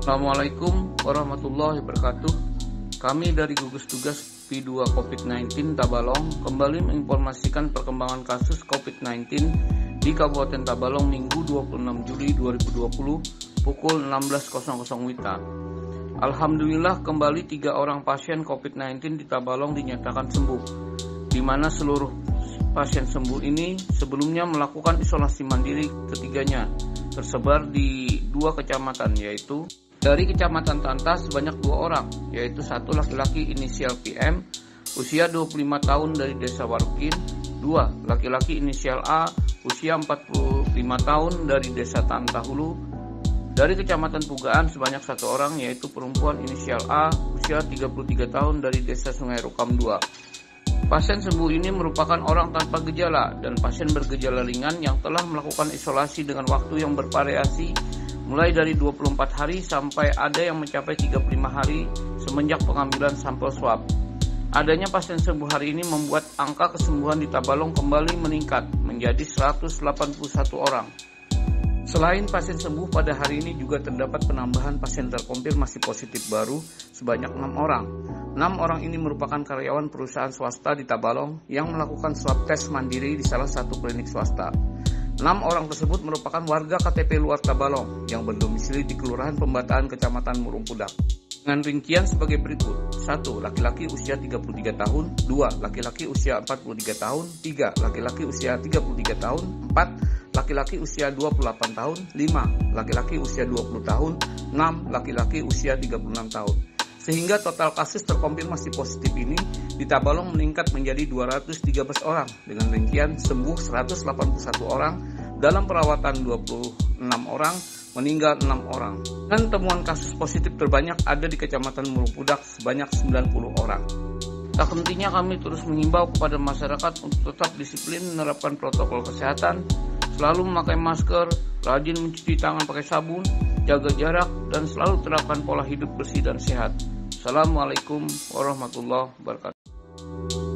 Assalamualaikum warahmatullahi wabarakatuh. Kami dari gugus tugas P2 COVID-19 Tabalong kembali menginformasikan perkembangan kasus COVID-19 di Kabupaten Tabalong Minggu 26 Juli 2020 pukul 16.00 WITA. Alhamdulillah kembali 3 orang pasien COVID-19 di Tabalong dinyatakan sembuh, di mana seluruh pasien sembuh ini sebelumnya melakukan isolasi mandiri ketiganya tersebar di 2 kecamatan, yaitu dari Kecamatan Tanta sebanyak 2 orang, yaitu 1 laki-laki inisial PM usia 25 tahun dari Desa Warukin, 2 laki-laki inisial A usia 45 tahun dari Desa Tanta Hulu. Dari Kecamatan Pugaan sebanyak 1 orang, yaitu perempuan inisial A usia 33 tahun dari Desa Sungai Rukam 2. Pasien sembuh ini merupakan orang tanpa gejala dan pasien bergejala ringan yang telah melakukan isolasi dengan waktu yang bervariasi mulai dari 24 hari sampai ada yang mencapai 35 hari semenjak pengambilan sampel swab. Adanya pasien sembuh hari ini membuat angka kesembuhan di Tabalong kembali meningkat menjadi 181 orang. Selain pasien sembuh, pada hari ini juga terdapat penambahan pasien terkonfirmasi positif baru sebanyak 6 orang. 6 orang ini merupakan karyawan perusahaan swasta di Tabalong yang melakukan swab tes mandiri di salah satu klinik swasta. 6 orang tersebut merupakan warga KTP luar Tabalong yang berdomisili di Kelurahan Pembataan Kecamatan Murung Pudak. Dengan rincian sebagai berikut: 1 laki-laki usia 33 tahun, 2 laki-laki usia 43 tahun, 3 laki-laki usia 33 tahun, 4 laki-laki usia 28 tahun, 5 laki-laki usia 20 tahun, 6 laki-laki usia 36 tahun. Sehingga total kasus terkonfirmasi positif ini di Tabalong meningkat menjadi 213 orang dengan rincian sembuh 181 orang, dalam perawatan 26 orang, meninggal 6 orang. Dan temuan kasus positif terbanyak ada di Kecamatan Murung Pudak sebanyak 90 orang. Tak hentinya kami terus mengimbau kepada masyarakat untuk tetap disiplin menerapkan protokol kesehatan, selalu memakai masker, rajin mencuci tangan pakai sabun, jaga jarak, dan selalu terapkan pola hidup bersih dan sehat. Assalamualaikum warahmatullahi wabarakatuh.